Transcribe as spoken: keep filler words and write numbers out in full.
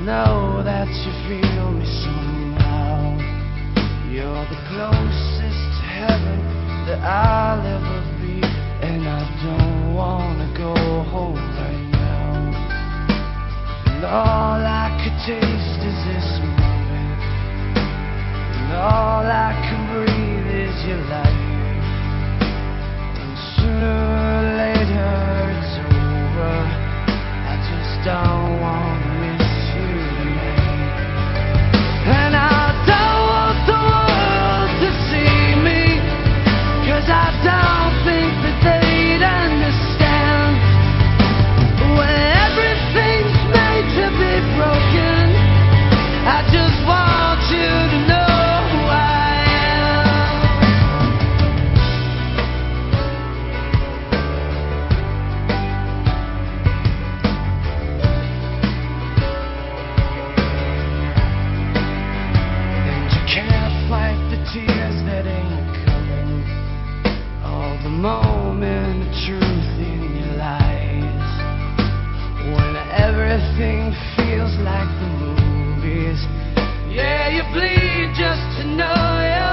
know that you feel me somehow. You're the closest to heaven that I'll ever be, and I don't wanna go home right now. And all I could taste is this moment, and all I can breathe is your light. And sooner or later it's over. I just don't wanna miss you tonight. And I don't want the world to see me, 'cause I don't think that they'd understand. When everything's made to be broken, I just want you to know who I am. And you can't fight the tears that ain't coming, all the moment of truth in your lies. When everything feels like the movies, yeah, you bleed just to know you're